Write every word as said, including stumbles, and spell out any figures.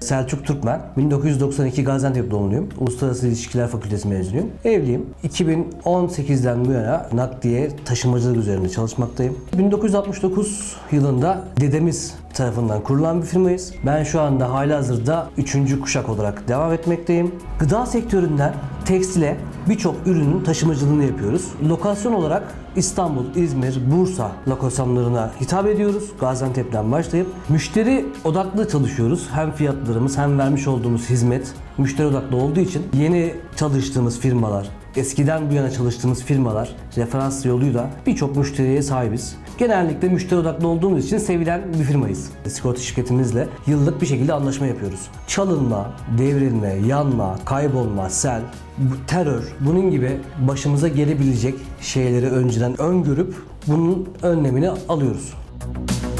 Selçuk Türkmen. bin dokuz yüz doksan iki Gaziantep doğumluyum. Uluslararası İlişkiler Fakültesi mezunuyum. Evliyim. iki bin on sekizden bu yana nakliye taşımacılık üzerinde çalışmaktayım. bin dokuz yüz altmış dokuz yılında dedemiz tarafından kurulan bir firmayız. Ben şu anda halihazırda üçüncü kuşak olarak devam etmekteyim. Gıda sektöründen tekstile birçok ürünün taşımacılığını yapıyoruz. Lokasyon olarak İstanbul, İzmir, Bursa lokasyonlarına hitap ediyoruz. Gaziantep'ten başlayıp müşteri odaklı çalışıyoruz. Hem fiyatlarımız hem vermiş olduğumuz hizmet müşteri odaklı olduğu için yeni çalıştığımız firmalar, eskiden bu yana çalıştığımız firmalar referans yoluyla birçok müşteriye sahibiz. Genellikle müşteri odaklı olduğumuz için sevilen bir firmayız. Sigorta şirketimizle yıllık bir şekilde anlaşma yapıyoruz. Çalınma, devrilme, yanma, kaybolma, sel, terör, bunun gibi başımıza gelebilecek şeyleri önceden öngörüp bunun önlemini alıyoruz.